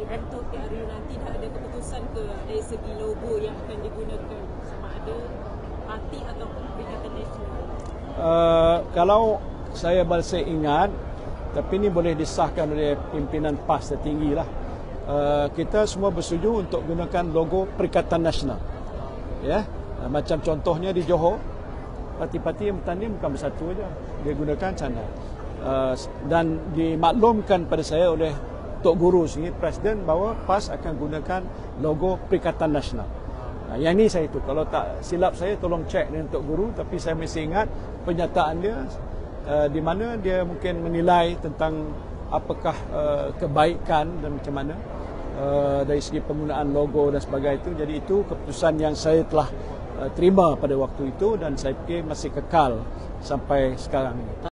untuk PRU nanti dah ada keputusan ke dari segi logo yang akan digunakan, sama ada parti ataupun Perikatan Nasional? Kalau saya masih ingat, tapi ini boleh disahkan oleh pimpinan PAS tertinggi lah. Kita semua bersetuju untuk gunakan logo Perikatan Nasional. Ya, macam contohnya di Johor, parti-parti yang bertanding bukan bersatu saja, dia gunakan sana. Dan dimaklumkan pada saya oleh Tok Guru sini, Presiden, bahawa PAS akan gunakan logo Perikatan Nasional. Yang ini saya itu, kalau tak silap saya tolong cek dengan Tok Guru, tapi saya masih ingat pernyataan dia di mana dia mungkin menilai tentang apakah kebaikan dan macam mana dari segi penggunaan logo dan sebagainya itu. Jadi itu keputusan yang saya telah terima pada waktu itu dan saya fikir masih kekal sampai sekarang ini.